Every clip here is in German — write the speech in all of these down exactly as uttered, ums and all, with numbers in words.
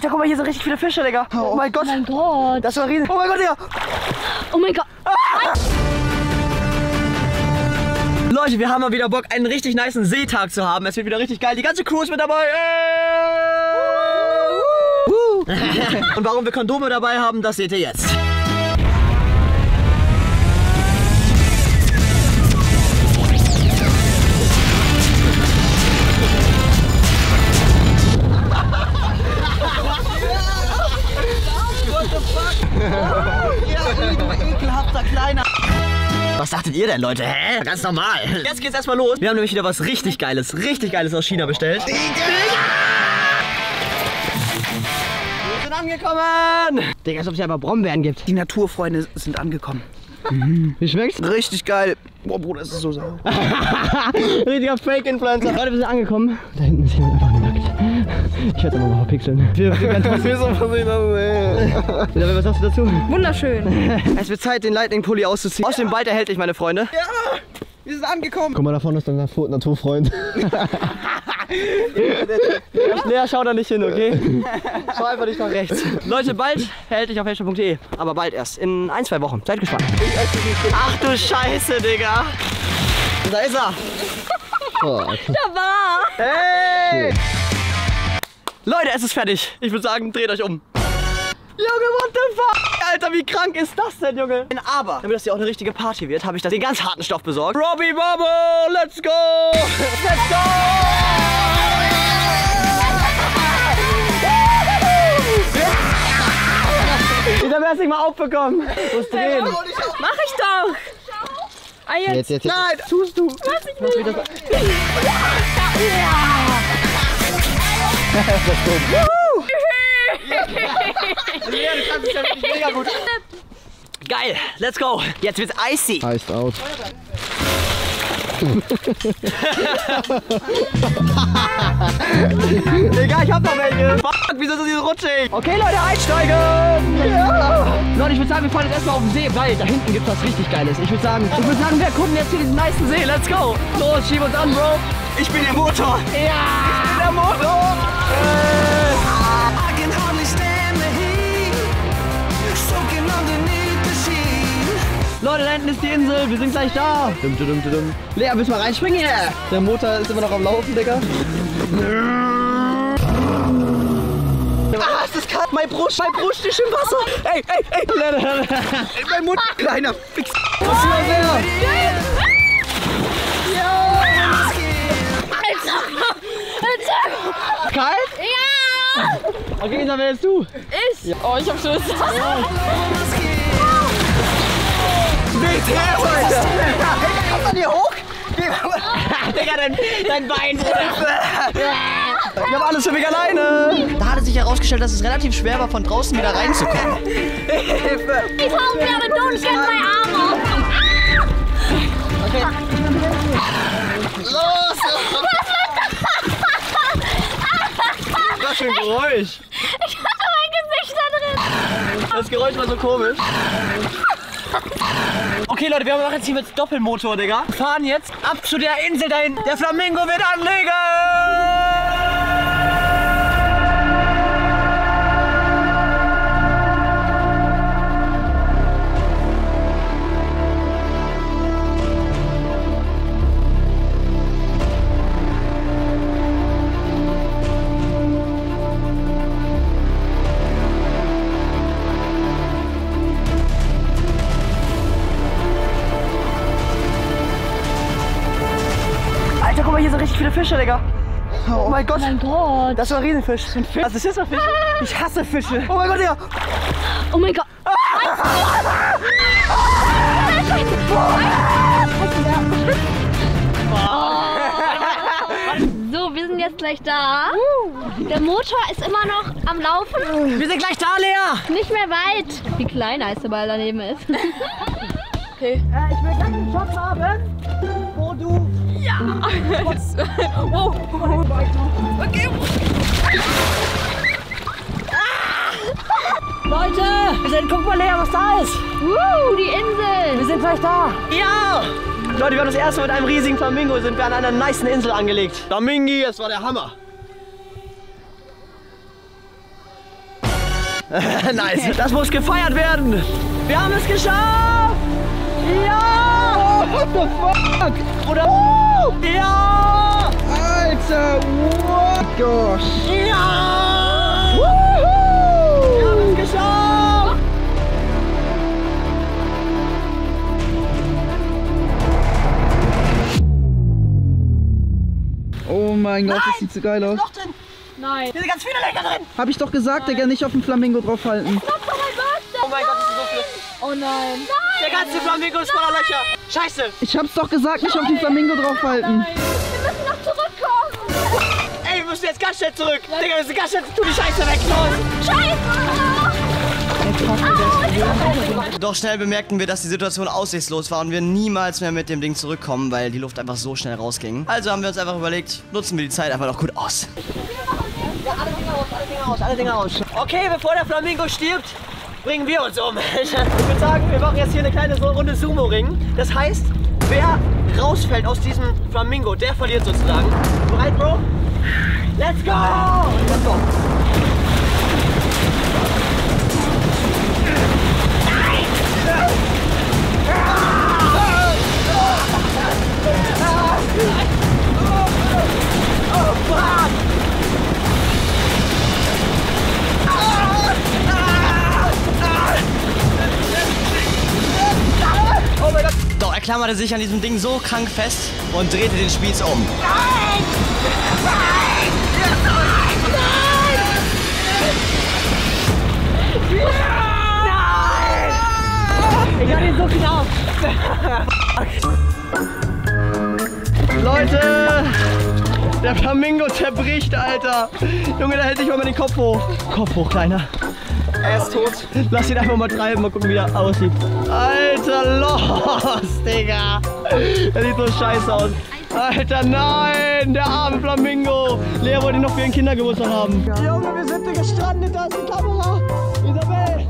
Alter, guck mal, hier sind richtig viele Fische, Digga. Oh, oh mein Gott. Oh mein Gott. Das war riesig. Oh mein Gott, Digga. Oh mein Gott. Ah! Leute, wir haben mal wieder Bock, einen richtig nicen Seetag zu haben. Es wird wieder richtig geil. Die ganze Crew ist mit dabei. Und warum wir Kondome dabei haben, das seht ihr jetzt. Ekelhafter Kleiner. Was dachtet ihr denn, Leute? Hä? Ganz normal. Jetzt geht's erstmal los. Wir haben nämlich wieder was richtig Geiles, richtig Geiles aus China bestellt. Wir sind angekommen. Digga, als ob es ja aber Brombeeren gibt. Die Naturfreunde sind angekommen. Mhm. Wie schmeckt's? Richtig geil. Boah, Bruder, es ist so sauer. Richtiger Fake-Influencer. Leute, wir sind angekommen. Da hinten ist jemand einfach nackt. Ich werde mal verpixeln. Wir, wir werden trotzdem so versehen. Was sagst du dazu? Wunderschön. Es wird Zeit, den Lightning-Pulli auszuziehen. Außerdem bald erhältlich, meine Freunde. Ja, wir sind angekommen. Guck mal, da vorne ist dein Naturfreund. Lea, schau da nicht hin, okay? Schau einfach nicht nach rechts. Leute, bald erhältlich auf heldshow punkt de. Aber bald erst. In ein, zwei Wochen. Seid gespannt. Ach du Scheiße, Digga. Da ist er. Oh, okay. Da war. Hey! Leute, es ist fertig. Ich würde sagen, dreht euch um. Junge, what the fuck? Alter, wie krank ist das denn, Junge? Aber, damit das hier auch eine richtige Party wird, habe ich das den ganz harten Stoff besorgt. Robbie Bubble, let's go! Let's go! Ich hab erst nicht mal aufbekommen. Muss drehen. Mach ich doch. Ah, jetzt. Jetzt, jetzt, jetzt. Nein, tust du. Was ich Mach will. wieder so. Das ist dumm. Lea, du kannst es ja wirklich mega gut. Geil, let's go. Jetzt wird's icy. Heißt aus. Egal, ich hab noch welche. Fuck, wieso ist das so rutschig? Okay, Leute, einsteigen. Ja. Leute, ich würde sagen, wir fahren jetzt erstmal auf den See, weil da hinten gibt's was richtig Geiles. Ich würde sagen, ich würde sagen, wir gucken jetzt hier diesen nicen See. Let's go. Los, schieb uns an, Bro. Ich bin der Motor. Ja. Ich bin der Motor. Äh. Leute, da hinten ist die Insel, wir sind gleich da. Dum, dum, dum, dum. Lea, willst du mal reinspringen hier? Der Motor ist immer noch am Laufen, Digga. Ah, ist das kalt? Mein Brust, mein Brust ist im Wasser. Ey, ey, ey. Ey, mein Mund, kleiner Fix. Was ist das her? Kalt? Ja. Okay, Isa, wer bist du? Ich. Ja. Oh, ich hab Schiss. Nicht her, Alter! Hey, kommt man hier hoch? Digga, dein, dein Bein, Bruder! Wir haben alles für mich alleine! Da hat es sich herausgestellt, dass es relativ schwer war, von draußen wieder reinzukommen. Hilfe! Ich hau mir, aber don't get my arm off! Okay. Los! Was für ein Geräusch! Ich hatte mein Gesicht da drin! Das Geräusch war so komisch. Okay, Leute, wir machen jetzt hier mit Doppelmotor, Digga. Wir fahren jetzt ab zu der Insel dahin. Der Flamingo wird anlegen! Alter, guck mal, hier sind richtig viele Fische, Digga. Oh mein Gott. Oh mein Gott. Das war ein Riesenfisch. Ein Fisch. Was ist das für Fisch? Ich hasse Fische. Oh mein Gott, Digga. Oh mein Gott. So, wir sind jetzt gleich da. Der Motor ist immer noch am Laufen. Wir sind gleich da, Lea. Nicht mehr weit. Wie klein Eisball daneben ist. Okay. Äh, ich will gleich einen Shot haben, wo du... Ja. Wow. Okay. Leute, wir sind, guck mal, Lea, was da ist. Uh, die Insel. Wir sind gleich da. Ja. Leute, wir haben das erste Mal mit einem riesigen Flamingo, sind wir an einer nicen Insel angelegt. Flamingi, es war der Hammer. Nice. Das muss gefeiert werden. Wir haben es geschafft. Ja. What the fuck? Oder? Ja. Alter, what? Gosh. Ja. Woohoo. Wir haben es geschafft. Oh mein Gott, das sieht so geil aus. Noch drin. Nein. Hier sind ganz viele Löcher drin. Hab ich doch gesagt, Digga, nicht auf den Flamingo draufhalten. Oh mein Gott. Oh mein Gott, das ist so viel. Oh nein. Nein. Der ganze Flamingo ist voller Löcher. Scheiße. Ich hab's doch gesagt, nicht auf den Flamingo draufhalten. Nein. Wir müssen noch zurückkommen. Ey, wir müssen jetzt ganz schnell zurück. Digga, wir müssen ganz schnell, tu die Scheiße weg. Los. Scheiße. Doch schnell bemerkten wir, dass die Situation aussichtslos war und wir niemals mehr mit dem Ding zurückkommen, weil die Luft einfach so schnell rausging. Also haben wir uns einfach überlegt, nutzen wir die Zeit einfach noch gut aus. Ja, alle Dinger raus, alle Dinger raus, alle Dinger raus. Okay, bevor der Flamingo stirbt, bringen wir uns um. Ich würde sagen, wir machen jetzt hier eine kleine Runde Sumo-Ring. Das heißt, wer rausfällt aus diesem Flamingo, der verliert sozusagen. Bereit, Bro? Let's go! Let's go! Doch, er klammerte sich an diesem Ding so krank fest und drehte den Spieß um. Nein! Nein! Nein! Nein! Ich kann ihn so knapp. Leute, der Flamingo zerbricht, Alter. Junge, da hält sich mal den Kopf hoch. Kopf hoch, Kleiner. Er ist tot. Lass ihn einfach mal treiben, mal gucken, wie er aussieht. Alter, los, Digga. Der sieht so scheiße aus. Alter, nein, der arme Flamingo. Lea wollte ihn noch für ihren Kindergeburtstag haben. Ja. Junge, wir sind hier gestrandet, da ist die Kamera. Isabel.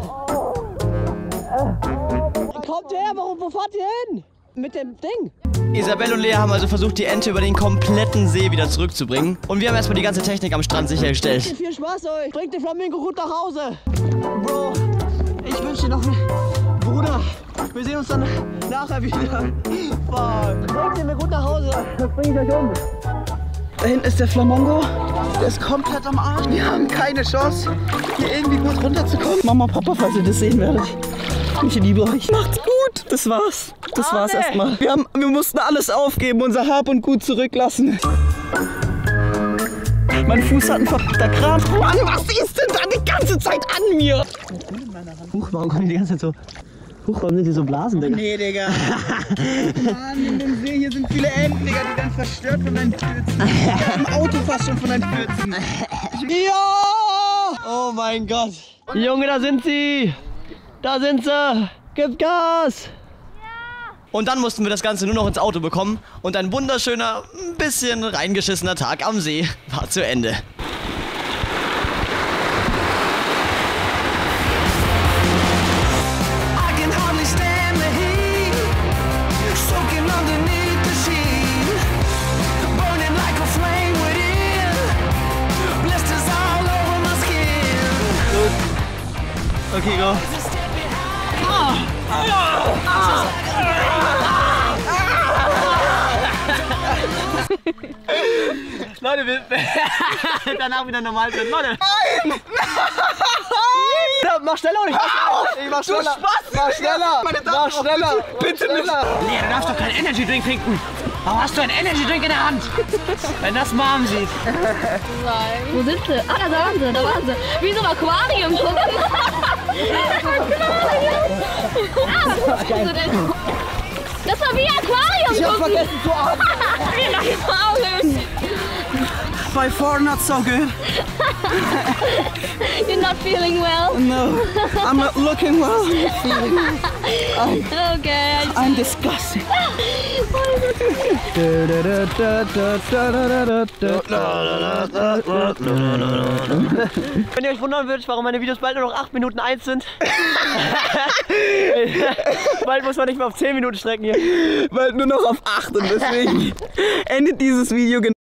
Kommt her, warum, wo fahrt ihr hin? Mit dem Ding. Isabel und Lea haben also versucht, die Ente über den kompletten See wieder zurückzubringen. Und wir haben erstmal die ganze Technik am Strand sichergestellt. Viel Spaß euch. Bringt den Flamingo gut nach Hause. Bro, ich wünsche dir noch einen Bruder. Wir sehen uns dann nachher wieder. Fuck. Bringt ihn mir gut nach Hause. Das bringe ich euch um. Da hinten ist der Flamingo. Der ist komplett am Arsch. Wir haben keine Chance, hier irgendwie gut runterzukommen. Mama, Papa, falls ihr das sehen werdet. Ich liebe euch. Macht's gut. Das war's. Das war's nee. erstmal. Wir, haben, wir mussten alles aufgeben, unser Hab und Gut zurücklassen. Mein Fuß hat ein verdammter Kran. Mann, was ist denn da die ganze Zeit an mir? Huch, warum kommen die die ganze Zeit so... Huch, warum sind die so Blasen, Digga? Nee, Digga. Mann, in dem See, hier sind viele Enten, Digga, die werden verstört von deinen Stürzen. Ich hab im Auto fast schon von deinen Stürzen. Ja! Oh mein Gott. Junge, da sind sie. Da sind sie. Gib Gas. Und dann mussten wir das Ganze nur noch ins Auto bekommen und ein wunderschöner, ein bisschen reingeschissener Tag am See war zu Ende. Okay, go. Ah. Ah. Ah. Leute, wir danach wieder normal sind. Leute. Nein! Nein! Mach schneller und ich mach schneller. Ich mach schneller. Du Spaß! Mach schneller! Mach schneller! Bitte nicht! Nee, du darfst doch keinen Energy Drink trinken. Warum hast du einen Energy Drink in der Hand? Wenn das Mom sieht. Nein. Wo sind sie? Ah, da waren sie, da waren sie. Wie so ein Aquarium. Guck mal. Ah, wo sind sie denn? Das war wie ein Aquarium. Ich hab vergessen zu atmen. Wie lange Augen. By far not so good. You're not feeling well? No, I'm not looking well. I'm, Okay. I'm disgusting. Wenn ihr euch wundern würdet, warum meine Videos bald nur noch acht Minuten eins sind. Bald muss man nicht mehr auf zehn Minuten strecken hier. Bald nur noch auf acht und deswegen endet dieses Video genau.